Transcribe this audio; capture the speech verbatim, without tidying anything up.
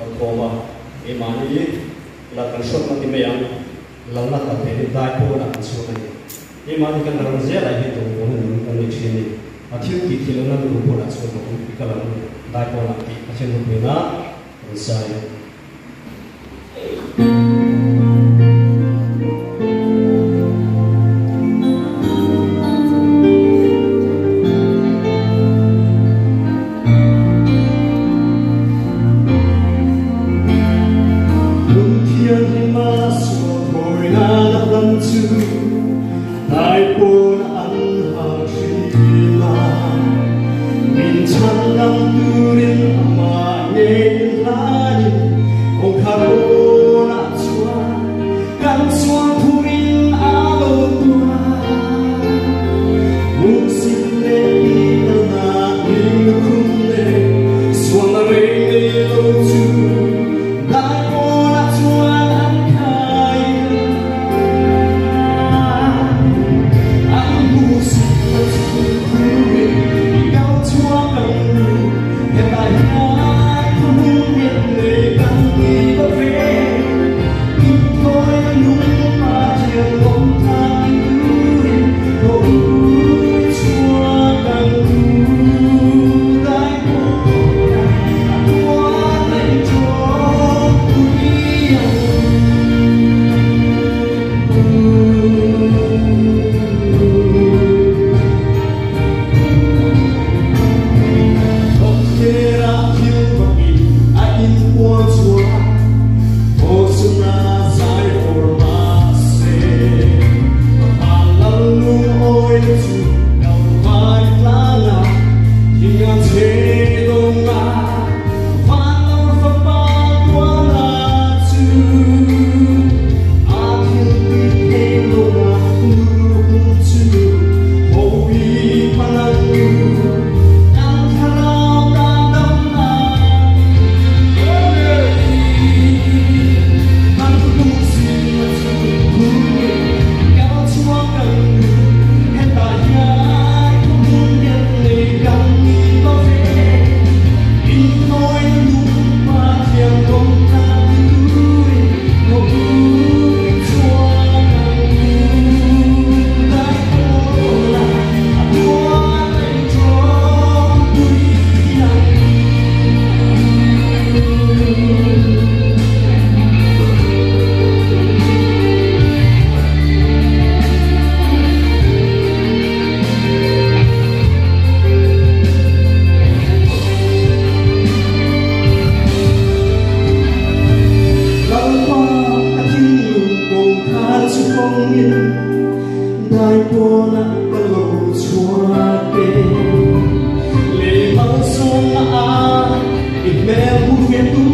koma imani la kan shot ma ti me yang lam na ta te dai po na kan so ni imani kan ram je la hi to ko ni kan ni chini a thiu ki thilo na ru po na so ko pi ka lam dai po na ti a chen ru na sai Hãy subscribe cho kênh Ghiền Mì Gõ để không bỏ lỡ những video hấp dẫn.